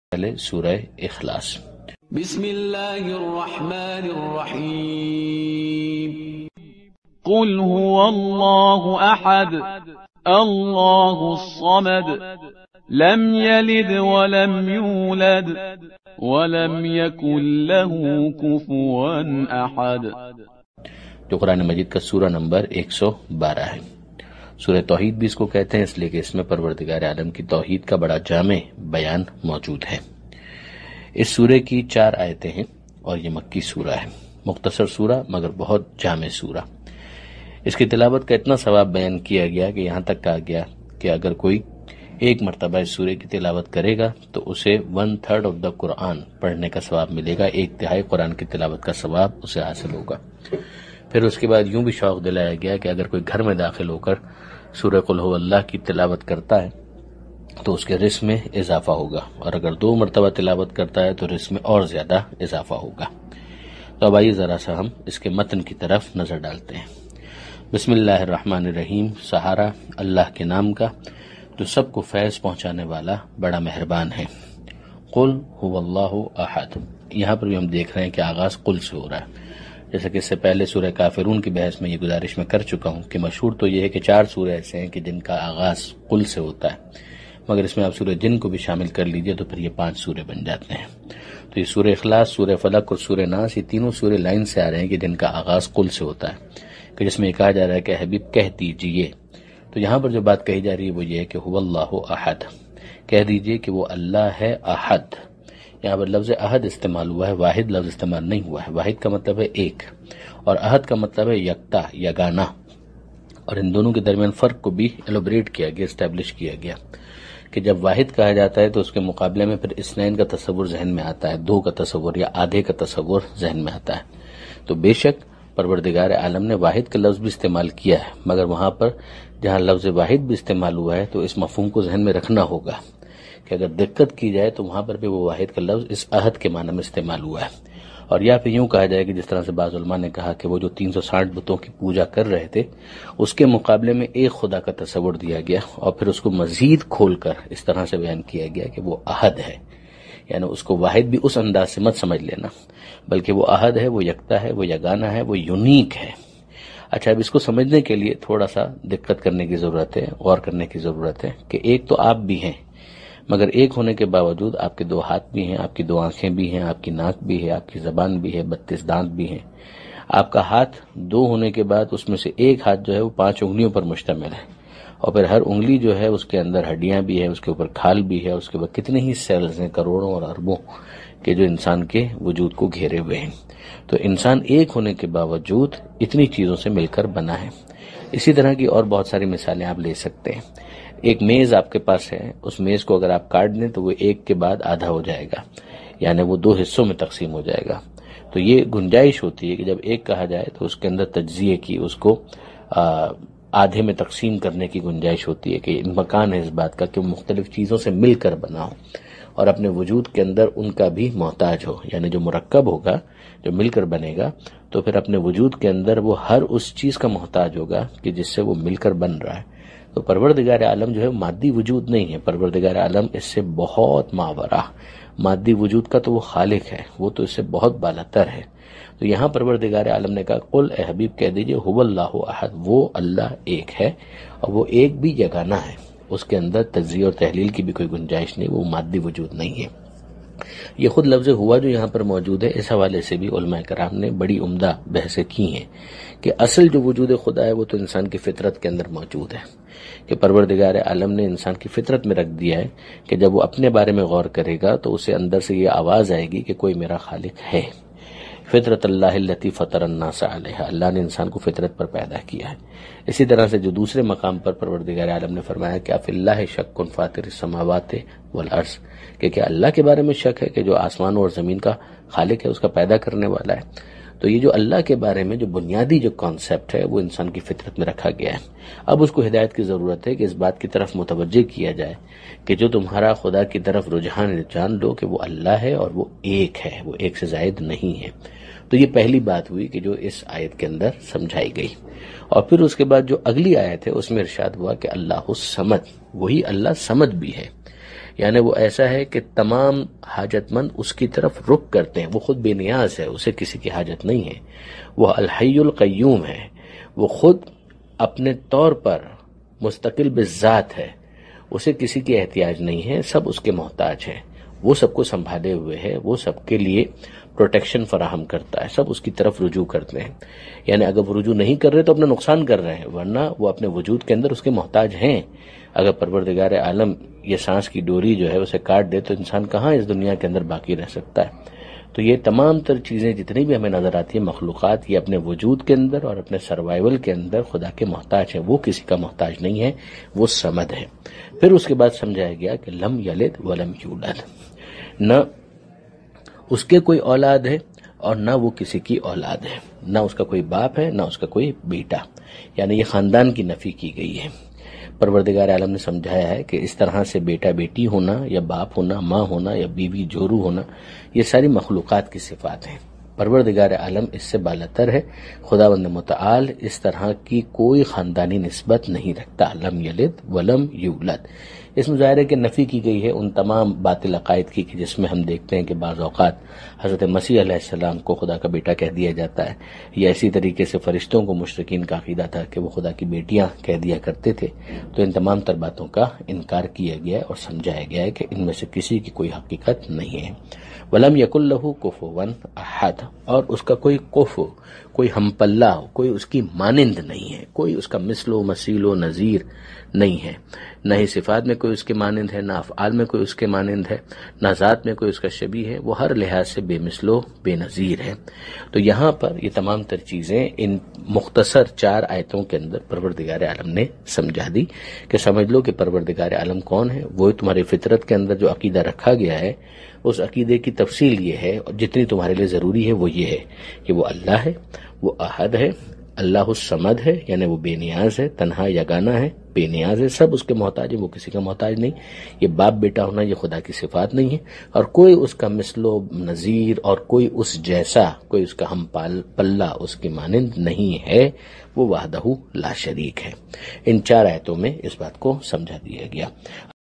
پہلے سورہ اخلاص۔ بسم اللہ الرحمن الرحیم۔ قل هو اللہ احد اللہ الصمد لم یلد ولم یولد ولم یکن له کفوا احد۔ جو قرآن مجید کا سورہ نمبر 112 ہے۔ سورہ توحید بھی اس کو کہتے ہیں، اس لیے کہ اس میں پروردگار عالم کی توحید کا بڑا جامع بیان موجود ہے۔ اس سورے کی 4 آیتیں ہیں اور یہ مکی سورہ ہے، مختصر سورہ مگر بہت جامع سورہ۔ اس کی تلاوت کا اتنا ثواب بیان کیا گیا کہ یہاں تک کہا گیا کہ اگر کوئی ایک مرتبہ اس سورے کی تلاوت کرے گا تو اسے 1/3 آف دا قرآن پڑھنے کا ثواب ملے گا، 1/3 قرآن کی تلاوت کا ثواب اسے حاصل ہوگا۔ پھر اس کے بعد یوں بھی شوق دلایا گیا کہ اگر کوئی گھر میں داخل ہو کر سورہ قل هو اللہ کی تلاوت کرتا ہے تو اس کے رزق میں اضافہ ہوگا، اور اگر 2 مرتبہ تلاوت کرتا ہے تو رزق میں اور زیادہ اضافہ ہوگا۔ تو اب آئیے ذرا سا ہم اس کے متن کی طرف نظر ڈالتے ہیں۔ بسم اللہ الرحمن الرحیم، سہارا اللہ کے نام کا جو سب کو فیض پہنچانے والا بڑا مہربان ہے۔ قل هو اللہ احد، یہاں پر بھی ہم دیکھ رہے ہیں کہ آغاز قل سے ہو رہا ہے، جیسا کہ اس سے پہلے سورہ کافرون کی بحث میں یہ گزارش میں کر چکا ہوں کہ مشہور تو یہ ہے کہ 4 سورے ایسے ہیں کہ جن کا آغاز قل سے ہوتا ہے، مگر اس میں آپ سورہ جن کو بھی شامل کر لیجئے تو پھر یہ 5 سورے بن جاتے ہیں۔ تو یہ سورہ اخلاص، سورہ فلق اور سورہ ناس، یہ تینوں سورے لائن سے آ رہے ہیں کہ جن کا آغاز قل سے ہوتا ہے، کہ جس میں یہ کہا جا رہا ہے کہ حبیب کہہ دیجئے۔ تو یہاں پر جو بات کہی جا رہی ہے وہ یہ ہے کہ هو اللہ احد، کہہ دیجئے کہ وہ اللہ ہے احد۔ یہاں پر لفظ احد استعمال ہوا ہے، واحد لفظ استعمال نہیں ہوا ہے۔ واحد کا مطلب ہے ایک، اور احد کا مطلب ہے یکتا، یگانہ، اور ان دونوں کے درمیان فرق کو بھی ایلوبریٹ کیا گیا، اسٹیبلش کیا گیا کہ جب واحد کہا جاتا ہے تو اس کے مقابلے میں پھر اثنین کا تصور ذہن میں آتا ہے، 2 کا تصور یا آدھے کا تصور ذہن میں آتا ہے۔ تو بے شک پروردگار عالم نے واحد کا لفظ بھی استعمال کیا ہے، مگر وہاں پر جہاں لفظ واحد بھی استعمال ہوا ہے تو اس مفہوم کو ذہن میں رکھنا ہوگا کہ اگر دقت کی جائے تو وہاں پر بھی وہ واحد کا لفظ اس احد کے معنی میں استعمال ہوا ہے، اور یا پھر یوں کہا جائے کہ جس طرح سے بعض علماء نے کہا کہ وہ جو 360 بتوں کی پوجا کر رہے تھے اس کے مقابلے میں ایک خدا کا تصور دیا گیا، اور پھر اس کو مزید کھول کر اس طرح سے بیان کیا گیا کہ وہ احد ہے، یعنی اس کو واحد بھی اس انداز سے مت سمجھ لینا، بلکہ وہ احد ہے، وہ یکتا ہے، وہ یگانہ ہے، وہ یونیک ہے۔ اچھا، اب اس کو سمجھنے کے لیے تھوڑا سا دقت کرنے کی ضرورت ہے، غور کرنے کی ضرورت ہے کہ ایک تو آپ بھی ہیں، مگر ایک ہونے کے باوجود آپ کے 2 ہاتھ بھی ہیں، آپ کی 2 آنکھیں بھی ہیں، آپ کی ناک بھی ہے، آپ کی زبان بھی ہے، 32 دانت بھی ہیں۔ آپ کا ہاتھ 2 ہونے کے بعد اس میں سے ایک ہاتھ جو ہے وہ 5 انگلیوں پر مشتمل ہے، اور پھر ہر انگلی جو ہے اس کے اندر ہڈیاں بھی ہیں، اس کے اوپر کھال بھی ہے، اس کے بعد کتنے ہی سیلز ہیں، کروڑوں اور اربوں کے جو انسان کے وجود کو گھیرے ہوئے ہیں۔ تو انسان ایک ہونے کے باوجود اتنی چیزوں سے مل کر بنا ہے۔ اسی طرح کی اور بہت ساری مثالیں آپ لے سکتے ہیں۔ ایک میز آپ کے پاس ہے، اس میز کو اگر آپ کاٹ دیں تو وہ ایک کے بعد آدھا ہو جائے گا، یعنی وہ 2 حصوں میں تقسیم ہو جائے گا۔ تو یہ گنجائش ہوتی ہے کہ جب ایک کہا جائے تو اس کے اندر تجزیے کی، اس کو آدھے میں تقسیم کرنے کی گنجائش ہوتی ہے کہ مکان ہے اس بات کا کہ وہ مختلف چیزوں سے مل کر بنا ہو اور اپنے وجود کے اندر ان کا بھی محتاج ہو، یعنی جو مرکب ہوگا، جو مل کر بنے گا تو پھر اپنے وجود کے اندر وہ ہر اس چیز کا محتاج ہوگا کہ جس سے وہ مل کر بن رہا ہے۔ تو پروردگار عالم جو ہے مادی وجود نہیں ہے، پروردگار عالم اس سے بہت ماورا، مادی وجود کا تو وہ خالق ہے، وہ تو اس سے بہت بالاتر ہے۔ تو یہاں پروردگار عالم نے کہا قل اے حبیب کہہ دیجئے هو اللہ احد، وہ اللہ ایک ہے، اور وہ ایک بھی یگانہ ہے، اس کے اندر تجزیہ اور تحلیل کی بھی کوئی گنجائش نہیں، وہ مادی وجود نہیں ہے۔ یہ خود لفظ ہوا جو یہاں پر موجود ہے، اس حوالے سے بھی علماء کرام نے بڑی عمدہ بحثیں کی ہیں کہ اصل جو وجود خدا ہے وہ تو انسان کی فطرت کے اندر موجود ہے، کہ پروردگار عالم نے انسان کی فطرت میں رکھ دیا ہے کہ جب وہ اپنے بارے میں غور کرے گا تو اسے اندر سے یہ آواز آئے گی کہ کوئی میرا خالق ہے۔ فطرت اللہ التی فطر الناس علیہا، اللہ نے انسان کو فطرت پر پیدا کیا ہے۔ اسی طرح سے جو دوسرے مقام پر پروردگار عالم نے فرمایا کہ فی اللہ شک فاطر السماوات والارض، کہ کیا اللہ کے بارے میں شک ہے کہ جو آسمانوں اور زمین کا خالق ہے، اس کا پیدا کرنے والا ہے۔ تو یہ جو اللہ کے بارے میں جو بنیادی جو کانسیپٹ ہے وہ انسان کی فطرت میں رکھا گیا ہے۔ اب اس کو ہدایت کی ضرورت ہے کہ اس بات کی طرف متوجہ کیا جائے کہ جو تمہارا خدا کی طرف رجحان جان لو کہ وہ اللہ ہے اور وہ ایک ہے، وہ ایک سے زائد نہیں ہے۔ تو یہ پہلی بات ہوئی کہ جو اس آیت کے اندر سمجھائی گئی، اور پھر اس کے بعد جو اگلی آیت ہے اس میں ارشاد ہوا کہ اللہ الصمد، وہی اللہ صمد بھی ہے، یعنی وہ ایسا ہے کہ تمام حاجت مند اس کی طرف رخ کرتے ہیں، وہ خود بے نیاز ہے، اسے کسی کی حاجت نہیں ہے، وہ الحی القیوم ہے، وہ خود اپنے طور پر مستقل بذات ہے، اسے کسی کی احتیاج نہیں ہے، سب اس کے محتاج ہے، وہ سب کو سنبھالے ہوئے ہے، وہ سب کے لیے پروٹیکشن فراہم کرتا ہے، سب اس کی طرف رجوع کرتے ہیں۔ یعنی اگر وہ رجوع نہیں کر رہے تو اپنا نقصان کر رہے ہیں، ورنہ وہ اپنے وجود کے اندر اس کے محتاج ہیں۔ اگر پروردگار عالم یہ سانس کی ڈوری جو ہے اسے کاٹ دے تو انسان کہاں اس دنیا کے اندر باقی رہ سکتا ہے؟ تو یہ تمام تر چیزیں جتنی بھی ہمیں نظر آتی ہیں مخلوقات، یہ اپنے وجود کے اندر اور اپنے سروائیول کے اندر خدا کے محتاج ہیں، وہ کسی کا محتاج نہیں ہے، وہ صمد ہے۔ پھر اس کے بعد سمجھایا گیا کہ لم یلد ولم یولد، نہ اس کے کوئی اولاد ہے اور نہ وہ کسی کی اولاد ہے، نہ اس کا کوئی باپ ہے نہ اس کا کوئی بیٹا، یعنی یہ خاندان کی نفی کی گئی ہے۔ پروردگار عالم نے سمجھایا ہے کہ اس طرح سے بیٹا بیٹی ہونا یا باپ ہونا، ماں ہونا یا بیوی جورو ہونا، یہ ساری مخلوقات کی صفات ہیں۔ پروردگار عالم اس سے بالاتر ہے، خداوند متعال اس طرح کی کوئی خاندانی نسبت نہیں رکھتا۔ لم یلد ولم یولد، اس مظاہرے کے نفی کی گئی ہے ان تمام باطل عقائد کی کہ جس میں ہم دیکھتے ہیں کہ بعض اوقات حضرت مسیح علیہ السلام کو خدا کا بیٹا کہہ دیا جاتا ہے، یا اسی طریقے سے فرشتوں کو مشرکین کا عقیدہ تھا کہ وہ خدا کی بیٹیاں کہہ دیا کرتے تھے۔ تو ان تمام تر باتوں کا انکار کیا گیا اور سمجھایا گیا ہے کہ ان میں سے کسی کی کوئی حقیقت نہیں ہے۔ ولم یکن لہ کفوا احد، اور اس کا کوئی کفو، کوئی ہم پلہ، کوئی اس کی مانند نہیں ہے، کوئی اس کا مثل و مثیل و نظیر نہیں ہے، نہ ہی صفات میں کوئی اس کے مانند ہے، نہ افعال میں کوئی اس کے مانند ہے، نہ ذات میں کوئی اس کا شبیہ ہے، وہ ہر لحاظ سے بے مثل و بے نظیر ہے۔ تو یہاں پر یہ تمام تر چیزیں ان مختصر 4 آیتوں کے اندر پروردگار عالم نے سمجھا دی کہ سمجھ لو کہ پروردگار عالم کون ہے۔ وہ تمہاری فطرت کے اندر جو عقیدہ رکھا گیا ہے اس عقیدے کی تفصیل یہ ہے، اور جتنی تمہارے لیے ضروری ہے وہ یہ ہے کہ وہ اللہ ہے، وہ احد ہے، اللہ الصمد ہے، یعنی وہ بے نیاز ہے، تنہا یگانہ ہے، بے نیاز ہے، سب اس کے محتاج ہے، وہ کسی کا محتاج نہیں۔ یہ باپ بیٹا ہونا یہ خدا کی صفات نہیں ہے، اور کوئی اس کا مثل و نظیر اور کوئی اس جیسا، کوئی اس کا ہم پلہ اس کی مانند نہیں ہے، وہ وحدہ لا شریک ہے۔ ان 4 آیتوں میں اس بات کو سمجھا دیا گیا۔